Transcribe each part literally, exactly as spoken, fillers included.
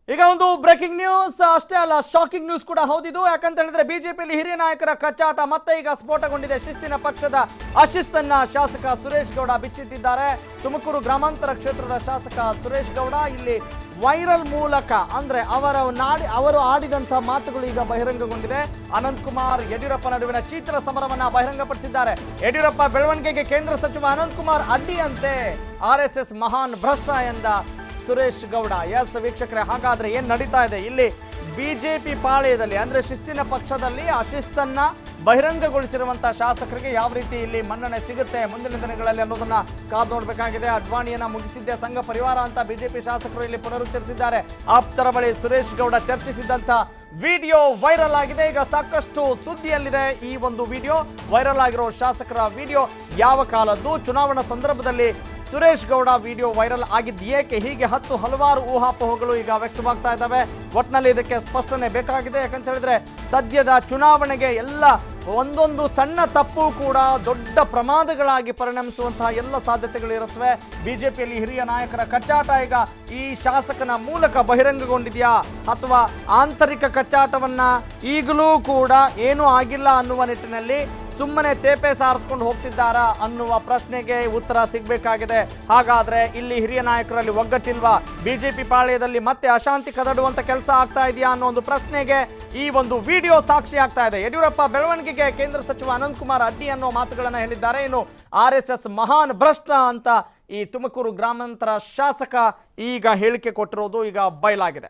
ಈಗ ಒಂದು breaking news ಅಷ್ಟೇ ಅಲ್ಲ, ಶಾಕಿಂಗ್ ನ್ಯೂಸ್ ಕೂಡ ಹೌದಿದು. ಯಾಕಂತ ಹೇಳಿದ್ರೆ ಬಿಜೆಪಿಯಲ್ಲಿ ಹಿರಿಯ ನಾಯಕರ ಕಚ್ಚಾಟ ಮತ್ತೆ ಈಗ ಸ್ಫೋಟಗೊಂಡಿದೆ. ಶಿಸ್ತಿನ ಪಕ್ಷದ ಅಶಿಸ್ತನ್ನ ಶಾಸಕ ಸುರೇಶ್ ಗೌಡ ಬಿಚ್ಚಿಟ್ಟಿದ್ದಾರೆ. ತುಮಕೂರು ಗ್ರಾಮಾಂತರ ಕ್ಷೇತ್ರದ ಶಾಸಕ ಸುರೇಶ್ ಗೌಡ ಇಲ್ಲಿ ವೈರಲ್ ಮೂಲಕ ಅಂದ್ರೆ ಅವರ ನಾಡಿ ಅವರು ಆಡಿದಂತ ಮಾತುಗಳು ಈಗ ಬಹಿರಂಗಗೊಂಡಿದೆ. ಅನಂತ್ ಕುಮಾರ್ ಯಡಿಯೂರಪ್ಪ ನಡುವಿನ ಚೀತ್ರ ಸಮರವನ್ನ ಬಹಿರಂಗಪಡಿಸಿದ್ದಾರೆ. ಯಡಿಯೂರಪ್ಪ ಬೆಳವಣಿಗೆಗೆ ಕೇಂದ್ರ ಸಚಿವ ಅನಂತ್ ಕುಮಾರ್ ಅಡ್ಡಿಯಂತೆ, ಆರ್ ಎಸ್ ಎಸ್ ಮಹಾನ್ ಭ್ರಷ್ಟ ಎಂದ ಸುರೇಶ್ ಗೌಡ. ಎಸ್ ವೀಕ್ಷಕರೇ, ಹಾಗಾದ್ರೆ ಏನ್ ನಡೀತಾ ಇದೆ ಇಲ್ಲಿ ಬಿಜೆಪಿ ಪಾಳೆಯದಲ್ಲಿ ಅಂದ್ರೆ ಶಿಸ್ತಿನ ಪಕ್ಷದಲ್ಲಿ ಅಶಿಸ್ತನ್ನ ಬಹಿರಂಗಗೊಳಿಸಿರುವಂತಹ ಶಾಸಕರಿಗೆ ಯಾವ ರೀತಿ ಇಲ್ಲಿ ಮನ್ನಣೆ ಸಿಗುತ್ತೆ ಮುಂದಿನ ದಿನಗಳಲ್ಲಿ ಅನ್ನೋದನ್ನ ಕಾದು ನೋಡಬೇಕಾಗಿದೆ. ಅಡ್ವಾಣಿಯನ್ನ ಮುಗಿಸಿದ್ದೆ ಸಂಘ ಪರಿವಾರ ಅಂತ ಬಿಜೆಪಿ ಶಾಸಕರು ಇಲ್ಲಿ ಪುನರುಚ್ಚರಿಸಿದ್ದಾರೆ. ಆಪ್ತರ ಬಳಿ ಸುರೇಶ್ ಗೌಡ ಚರ್ಚಿಸಿದಂತ ವಿಡಿಯೋ ವೈರಲ್ ಆಗಿದೆ. ಈಗ ಸಾಕಷ್ಟು ಸುದ್ದಿಯಲ್ಲಿದೆ ಈ ಒಂದು ವಿಡಿಯೋ. ವೈರಲ್ ಆಗಿರೋ ಶಾಸಕರ ವಿಡಿಯೋ ಯಾವ ಕಾಲದ್ದು, ಚುನಾವಣಾ ಸಂದರ್ಭದಲ್ಲಿ ಸುರೇಶ್ ಗೌಡ ವಿಡಿಯೋ ವೈರಲ್ ಆಗಿದ್ದು ಏಕೆ, ಹೀಗೆ ಹತ್ತು ಹಲವಾರು ಊಹಾಪೋಹಗಳು ಈಗ ವ್ಯಕ್ತವಾಗ್ತಾ ಇದ್ದಾವೆ. ಒಟ್ಟಿನಲ್ಲಿ ಇದಕ್ಕೆ ಸ್ಪಷ್ಟನೆ ಬೇಕಾಗಿದೆ. ಯಾಕಂತ ಹೇಳಿದ್ರೆ ಸದ್ಯದ ಚುನಾವಣೆಗೆ ಎಲ್ಲ ಒಂದೊಂದು ಸಣ್ಣ ತಪ್ಪು ಕೂಡ ದೊಡ್ಡ ಪ್ರಮಾದಗಳಾಗಿ ಪರಿಣಮಿಸುವಂತಹ ಎಲ್ಲ ಸಾಧ್ಯತೆಗಳಿರುತ್ತವೆ. ಬಿಜೆಪಿಯಲ್ಲಿ ಹಿರಿಯ ನಾಯಕರ ಕಚ್ಚಾಟ ಈಗ ಈ ಶಾಸಕನ ಮೂಲಕ ಬಹಿರಂಗಗೊಂಡಿದೆಯಾ ಅಥವಾ ಆಂತರಿಕ ಕಚ್ಚಾಟವನ್ನ ಈಗಲೂ ಕೂಡ ಏನೂ ಆಗಿಲ್ಲ ಅನ್ನುವ ನಿಟ್ಟಿನಲ್ಲಿ ಸುಮ್ಮನೆ ತೇಪೆ ಸಾರಿಸ್ಕೊಂಡು ಹೋಗ್ತಿದ್ದಾರಾ ಅನ್ನುವ ಪ್ರಶ್ನೆಗೆ ಉತ್ತರ ಸಿಗಬೇಕಾಗಿದೆ. ಹಾಗಾದ್ರೆ ಇಲ್ಲಿ ಹಿರಿಯ ನಾಯಕರಲ್ಲಿ ಒಗ್ಗಟ್ಟಿಲ್ವಾ, ಬಿಜೆಪಿ ಪಾಳ್ಯದಲ್ಲಿ ಮತ್ತೆ ಅಶಾಂತಿ ಕದಡುವಂತ ಕೆಲಸ ಆಗ್ತಾ ಇದೆಯಾ ಅನ್ನೋ ಒಂದು ಪ್ರಶ್ನೆಗೆ ಈ ಒಂದು ವಿಡಿಯೋ ಸಾಕ್ಷಿ ಆಗ್ತಾ ಇದೆ. ಯಡಿಯೂರಪ್ಪ ಬೆಳವಣಿಗೆಗೆ ಕೇಂದ್ರ ಸಚಿವ ಅನಂತ್ ಕುಮಾರ್ ಅಡ್ಡಿ ಅನ್ನೋ ಮಾತುಗಳನ್ನ ಹೇಳಿದ್ದಾರೆ. ಇನ್ನು ಆರ್ ಎಸ್ ಎಸ್ ಮಹಾನ್ ಭ್ರಷ್ಟ ಅಂತ ಈ ತುಮಕೂರು ಗ್ರಾಮಾಂತರ ಶಾಸಕ ಈಗ ಹೇಳಿಕೆ ಕೊಟ್ಟಿರೋದು ಈಗ ಬಯಲಾಗಿದೆ.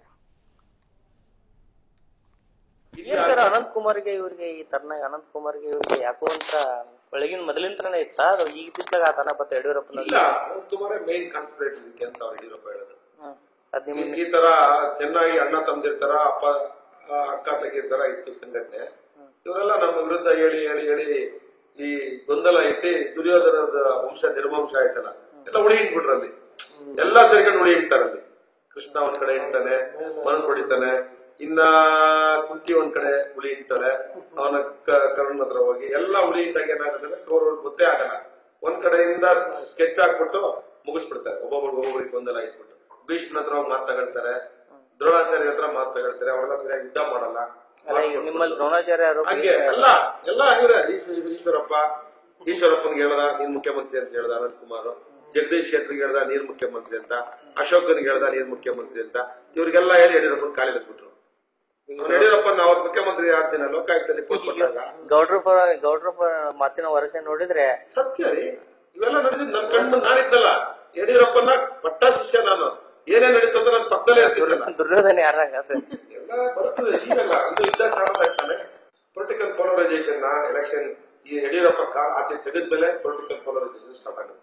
ಸರ್ ಅನಂತ್ ಕುಮಾರ್ಗೆ ಇವ್ರಿಗೆ ಈ ತರನಾಗ ಅನಂತ್ ಕುಮಾರ್ಗೆ ಇವ್ರಿಗೆ ಯಾಕೋ ಅಂತ ಬೆಳಗಿನ ಮೊದಲಿಂತ್ರನೇ ಇತ್ತ ಅದು ಈಗ ಇತ್ತಿದ್ದಾಗ ಆತನ ಬತ್ತ ಯಡಿಯೂರಪ್ಪನ ಅನಂತ್ ಕುಮಾರೇ ಮೇನ್ ಕಾನ್ಸಂಟ್ರೇಟ್ ಇದಕ್ಕೆ ಅಂತ ಯಡಿಯೂರಪ್ಪ ಹೇಳೋದು. ಈ ತರ ಚೆನ್ನಾಗಿ ಅಣ್ಣ ತಮ್ಮದಿರ್ತಾರ, ಅಪ್ಪ ಅಕ್ಕ ತಂಗಿರ್ತಾರ ಇತ್ತು ಸಂಘಟನೆ. ಇವರೆಲ್ಲ ನಮ್ಮ ವಿರುದ್ಧ ಹೇಳಿ ಹೇಳಿ ಹೇಳಿ ಈ ಗೊಂದಲ ಇಟ್ಟು ದುರ್ಯೋಧನದ ವಂಶ ನಿರ್ವಂಶ ಆಯ್ತಲ್ಲ, ಎಲ್ಲ ಉಳಿ ಇಟ್ಬಿಟ್ರಲ್ಲಿ ಎಲ್ಲಾ ಸೇರ್ಕೊಂಡು ಉಳಿ ಇಡ್ತಾರಲ್ಲಿ. ಕೃಷ್ಣ ಒಂದ್ ಕಡೆ ಇಡ್ತಾನೆ, ಮನಸ್ಸು ಹೊಡಿತಾನೆ, ಇನ್ನ ಕುಂತಿ ಒಂದ್ ಕಡೆ ಉಳಿ ಇಡ್ತಾಳೆ, ಅವನ ಕರ್ಣ ಹತ್ರ ಹೋಗಿ ಎಲ್ಲ ಉಳಿ ಇಟ್ಟಾಗ ಏನಾಗುತ್ತೆ ಕೌರವ್ರಿಗೆ ಗೊತ್ತೇ ಆಗಲ್ಲ. ಒಂದ್ ಕಡೆಯಿಂದ ಸ್ಕೆಚ್ ಹಾಕ್ಬಿಟ್ಟು ಮುಗಿಸ್ಬಿಡ್ತಾರೆ, ಒಬ್ಬೊಬ್ರಿಗೆ ಒಬ್ಬೊಬ್ರಿಗೆ ಗೊಂದಲ ಇಟ್ಬಿಟ್ಟು. ಭೀಷ್ಮನ ಹತ್ರ ಹೋಗಿ ಮಾತಾಡ್ತಾರೆ, ದ್ರೋಣಾಚಾರ್ಯ ಹತ್ರ ಮಾತಾಡ್ತಾರೆ, ಅವರೆಲ್ಲ ಸರಿಯಾಗಿ ಯುದ್ಧ ಮಾಡಲ್ಲ. ನಿಮ್ಮಲ್ಲಿ ದ್ರೋಣಾಚಾರ್ಯ ಹಂಗೆ ಎಲ್ಲ ಎಲ್ಲ ಇವರೇ. ಈಶ್ವರಪ್ಪ ಈಶ್ವರಪ್ಪನ್ಗೆ ಹೇಳ್ದ ನೀನ್ ಮುಖ್ಯಮಂತ್ರಿ ಅಂತ ಹೇಳ್ದ ಅನಂತ್ ಕುಮಾರ್, ಜಗದೀಶ್ ಶೆಟ್ಟರ್ಗೆ ಹೇಳ್ದ ನೀರ್ ಮುಖ್ಯಮಂತ್ರಿ ಅಂತ, ಅಶೋಕನ್ಗೆ ಹೇಳ್ದ ನೀರ್ ಮುಖ್ಯಮಂತ್ರಿ ಅಂತ. ಇವ್ರಿಗೆಲ್ಲ ಹೇಳಿ ಯಡಿಯೂರಪ್ಪನ ಕಾಲಿಗೆ ಬಿಟ್ರು. ಯಡಿಯೂರಪ್ಪನ ಅವ್ರ ಮುಖ್ಯಮಂತ್ರಿ ಆಗ್ತೀನಿ ಲೋಕಾಯುಕ್ತದಲ್ಲಿ ಗೌಡ್ರ ಗೌಡ್ರ ಮಾತಿನ ವರಸೆ ನೋಡಿದ್ರೆ ಸತ್ಯ ರೀ. ಇವೆಲ್ಲ ನಡೆದಿದ್ ನನ್ ಕಣ್ಣು ನಾನಿದ್ದಲ್ಲ, ಯಡಿಯೂರಪ್ಪನ ಪಟ್ಟ ಶಿಷ್ಯ ನಾನು. ಏನೇ ನಡೀತು ಅಂತ ನನ್ನ ಪಕ್ಕದಲ್ಲೇ ಇರ್ತಿರಲ್ಲ. ದುರ್ಯೋಧನ ಯಾರಾಗ ಎಲ್ಲ ಬರ್ತದೆ ಈಗಲ್ಲ, ಒಂದು ಯುದ್ಧ ಚಾಲೂ ಆಗ್ತಾನೆ. ಪೊಲಿಟಿಕಲ್ ಪೋಲರೈಸೇಷನ್ ಎಲೆಕ್ಷನ್ ಈ ಯಡಿಯೂರಪ್ಪ ಆತಿ ತೆಗೆದ್ಮೇಲೆ ಪೊಲಿಟಿಕಲ್ ಪೋಲರೈಸೇಷನ್ ಸ್ಟಾರ್ಟ್ ಆಗುತ್ತೆ.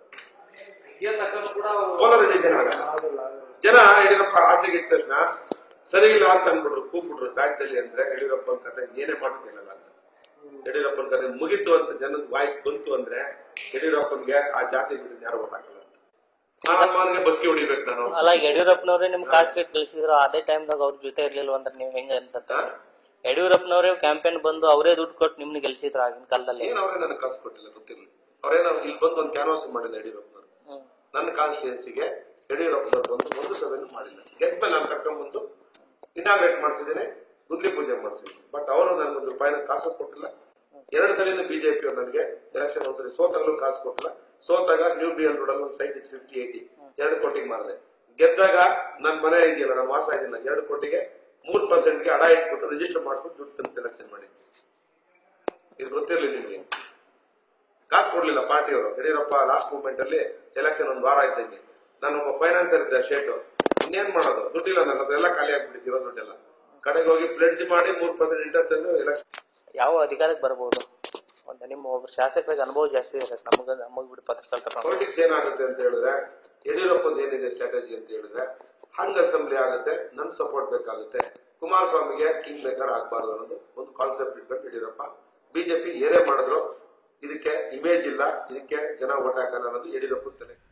ಪೋಲರೈಸೇಷನ್ ಆಗಲ್ಲ. ಜನ ಯಡಿಯೂರಪ್ಪ ಆಚೆಗೆ ಇಟ್ಟ ತಕ್ಷಣ ಸರಿ ಇಲ್ಲ ಅಂತ ಅಂದ್ಬಿಟ್ರು, ಕೂಗ್ಬಿಟ್ರು ರಾಜ್ಯದಲ್ಲಿ. ಅಂದ್ರೆ ಯಡಿಯೂರಪ್ಪನ ಕತೆ ಏನೇ ಮಾಡ್ತಿಲ್ಲ ಅಂತ. ಯಡಿಯೂರಪ್ಪನ ಕತೆ ಮುಗಿತು ಅಂತ ಜನದ ವಾಯ್ಸ್ ಬಂತು ಅಂದ್ರೆ ಯಡಿಯೂರಪ್ಪನ್ಗೆ ಆ ಜಾತಿ ಬಿಟ್ಟು ಯಾರು ಗೊತ್ತಾಗಲ್ಲ. ನಾನ್ ಬಸ್ಗೆ ಹೊಡಿಬೇಕು ನಾನು. ಅಲ್ಲ, ಯಡಿಯೂರಪ್ಪನವ್ರೆ ನಿಮ್ ಕಾಸ್ಗೆ ಕಳಿಸಿದ್ರು ಅದೇ ಟೈಮ್ದಾಗ ಅವ್ರ ಜೊತೆ ಇರ್ಲಿಲ್ವ ಅಂದ್ರೆ ನೀವ್ ಹೆಂಗ ಅಂತ? ಯಡಿಯೂರಪ್ಪನವ್ರೆ ಕ್ಯಾಂಪೇನ್ ಬಂದು ಅವರೇ ದುಡ್ಡು ಕೊಟ್ಟು ನಿಮ್ನ ಗೆಲ್ಸಿದ್ರು ಆಗಿನ ಕಾಲದಲ್ಲಿ. ಏನ್ ಅವ್ರೇ ನನಗೆ ಕಾಸು ಕೊಟ್ಟಿಲ್ಲ ಗೊತ್ತಿಲ್ಲ. ಅವ್ರೇನ ಇಲ್ಲಿ ಬಂದು ಒಂದು ಕ್ಯಾನ್ವಾಸ್ ಮಾಡಿದ ಯಡಿಯೂರಪ್ಪನವ್ರು. ನನ್ನ ಕಾನ್ಸ್ಟಿಟ್ಯೂನ್ಸಿಗೆ ಯಡಿಯೂರಪ್ಪನವ್ರು ಬಂದು ಒಂದು ಸಭೆನೂ ಮಾಡಿಲ್ಲ. ಗೆದ್ಮೇಲೆ ನಾನು ಕರ್ಕೊಂಡ್ ಬಂದು ಇನಾಗ್ರೇಟ್ ಮಾಡ್ತಿದ್ದೇನೆ, ಗುದ್ಲಿ ಪೂಜೆ ಮಾಡ್ತಿದ್ದೀನಿ. ಬಟ್ ಅವರು ನನ್ಗೊಂದು ರೂಪಾಯಿನ ಕಾಸು ಕೊಟ್ಟಿಲ್ಲ. ಎರಡು ಸಲಿಂದ ಬಿಜೆಪಿ ನನಗೆ ಎಲೆಕ್ಷನ್ ಹೋದ್ರೆ ಸೋತಾಗಲೂ ಕಾಸು ಕೊಟ್ಟಿಲ್ಲ. ಸೋತಾಗ ನ್ಯೂ ಬಿ ಎಲ್ ರೋಡ್ ಅಲ್ಲಿ ಒಂದು ಸೈಟ್ ಫಿಫ್ಟಿ ಏಟಿ ಎರಡು ಕೋಟಿಗೆ ಮಾರಿದೆ. ಗೆದ್ದಾಗ ನನ್ ಮನೆ ಇದೆಯಲ್ಲ, ನಾನು ವಾಸ ಇದೀನ, ಎರಡು ಕೋಟಿಗೆ ಮೂರ್ ಪರ್ಸೆಂಟ್ಗೆ ಅಡ ಇಟ್ಬಿಟ್ಟು ರಿಜಿಸ್ಟರ್ ಮಾಡ್ಬಿಟ್ಟು ದುಡ್ಡು ತಂದು ಎಲೆಕ್ಷನ್ ಮಾಡಿದ್ದೆ. ಇದು ಗೊತ್ತಿರ್ಲಿ ನಿಮ್ಗೆ. ಕಾಸು ಕೊಡ್ಲಿಲ್ಲ ಪಾರ್ಟಿಯವರು. ಯಡಿಯೂರಪ್ಪ ಲಾಸ್ಟ್ ಮೂಮೆಂಟ್ ಅಲ್ಲಿ ಎಲೆಕ್ಷನ್ ಒಂದ್ ವಾರ ಇದ್ದಂಗೆ ನಾನು ಒಬ್ಬ ಫೈನಾನ್ಸರ್ ಇದ್ದೆ ಶೇಟು. ಇನ್ನೇನ್ ಮಾಡೋದು, ದುಡ್ಡಿಲ್ಲ ನನ್ನ ಹತ್ರ, ಎಲ್ಲ ಖಾಲಿ ಆಗ್ಬಿಟ್ಟಿರೋ ದುಡ್ಡೆಲ್ಲ. ಕಡೆಗೆ ಹೋಗಿ ಪ್ಲೆಡ್ಜ್ ಮಾಡಿ ಮೂರ್ ಪರ್ಸೆಂಟ್ ಇಂಟ್ರೆಸ್ಟ್ ತಂದು ಎಲೆಕ್ಷನ್. ಯಾವ ಅಧಿಕಾರಕ್ಕೆ ಬರ್ಬೋದು? ನಿಮ್ಮ ಒಬ್ಬ ಶಾಸಕರಿಗೆ ಅನುಭವ ಜಾಸ್ತಿ ಇದೆ. ನಮಗ ನಮಗ್ ಬಿಟ್ಟು ಪತ್ರಕರ್ತರ ಪೊಲಿಟಿಕ್ಸ್ ಏನಾಗುತ್ತೆ ಅಂತ ಹೇಳಿದ್ರೆ, ಯಡಿಯೂರಪ್ಪಂದು ಏನಿದೆ ಸ್ಟ್ರಾಟಜಿ ಅಂತ ಹೇಳಿದ್ರೆ, ಹಂಗ್ ಅಸೆಂಬ್ಲಿ ಆಗುತ್ತೆ, ನನ್ ಸಪೋರ್ಟ್ ಬೇಕಾಗುತ್ತೆ, ಕುಮಾರಸ್ವಾಮಿಗೆ ಕಿಂಗ್ ಮೇಕರ್ ಆಗ್ಬಾರ್ದು ಅನ್ನೋದು ಒಂದು ಕಾನ್ಸೆಪ್ಟ್ ಇಟ್ಕೊಂಡು ಯಡಿಯೂರಪ್ಪ ಬಿಜೆಪಿ ಏನೇ ಮಾಡಿದ್ರು ಇದಕ್ಕೆ ಇಮೇಜ್ ಇಲ್ಲ, ಇದಕ್ಕೆ ಜನ ಓಟ್ ಹಾಕಲ್ಲ ಅನ್ನೋದು ಯಡಿಯೂರಪ್ಪ ತಲೆ.